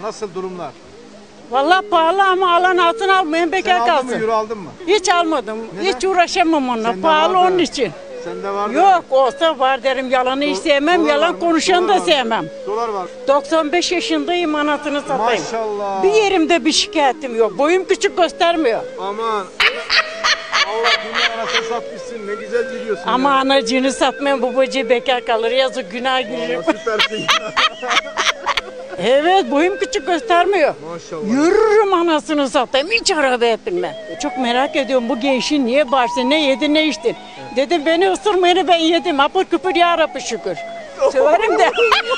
Nasıl durumlar? Vallahi pahalı ama alan altın almayın, bekar Sen aldın kalsın. mı? Euro aldın mı? Hiç almadım. Neden? Hiç uğraşamam onunla. Sende Pahalı vardı. onun için. Sende var mı? Yok olsa var derim. Yalanı hiç sevmem. Dolar var Yalan mı? konuşanı Dolar da var mı? sevmem. Dolar var. 95 yaşındayım, anasını satayım. Maşallah. Bir yerimde bir şikayetim yok. Boyum küçük göstermiyor. Aman. Allah dünya anasını satmışsın. Ne güzel gidiyorsun. Ama ya. anacığını satmayan babacığı bekar kalır. Yazık, günah girer. Allah süpersin. Evet, boyum küçük göstermiyor. Maşallah. Yürürüm anasını satayım. Hiç arabaya binmem. Çok merak ediyorum, bu gençin niye bağırsın, ne yedin ne içtin. Dedim beni ısırmayını ben yedim. Apır küpür ya Rabbi şükür. Severim de.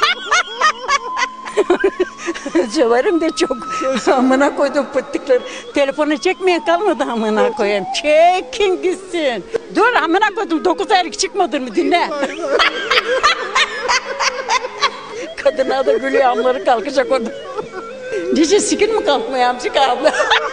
Severim de çok. Amına koydum pıttıkları. Telefonu çekmeyen kalmadı amına koyayım. Çekin gitsin. Dur amına koydum, 9 aylık çıkmadın mı, dinle. Kadına da gülüyor, amları kalkacak orada. Nice sikin mi kalkmıyor amcık abla?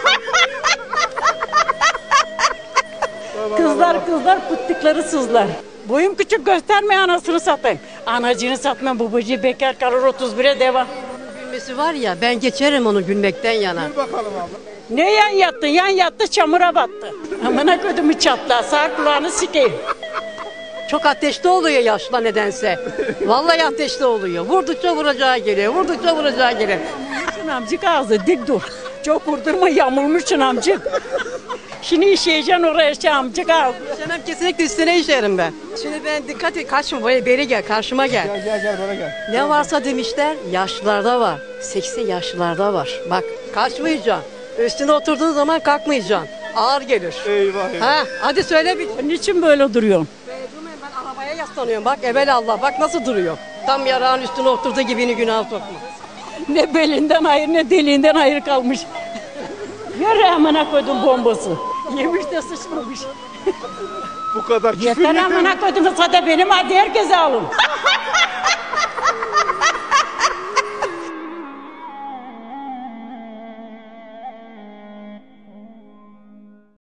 Kızlar pıttıkları sızlar. Boyum küçük gösterme, anasını satayım. Anacını satmam, babacığı bekar kalır, 31'e devam. Gülmesi var ya, ben geçerim onu gülmekten yana. Dur bakalım abla. Ne yan yattı? Yan yattı, çamura battı. Amına kodumu çatla, sağ kulağını sikeyim. Çok ateşli oluyor yaşla nedense. Vallahi ateşli oluyor. Vurdukça vuracağı geliyor, vurdukça vuracağı geliyor. Yamulmuşsun amcık ağzı, dik dur. Çok vurdurma, yamulmuşsun amcık. Şimdi işeyeceksin oraya şey amcık ağzı. İşemem, kesinlikle üstüne işerim ben. Şimdi ben dikkat et, kaçma, böyle beri gel, karşıma gel. Gel bana gel. Ne varsa demişler, yaşlılarda var. Seksi yaşlılarda var. Bak, kaçmayacaksın. Üstüne oturduğun zaman kalkmayacaksın. Ağır gelir. Eyvah eyvah. Ha, hadi söyle bir. Niçin böyle duruyorsun? Ben arabaya yaslanıyorum. Bak, evelallah, bak nasıl duruyor. Tam yarağın üstüne oturduğu gibini günah sokma. Ne belinden hayır ne deliğinden hayır kalmış. Yürü amına koydum bombası. Yemiş de sıçmamış. Bu kadar küfür Yeter amına koydum, sada benim, hadi herkese alın.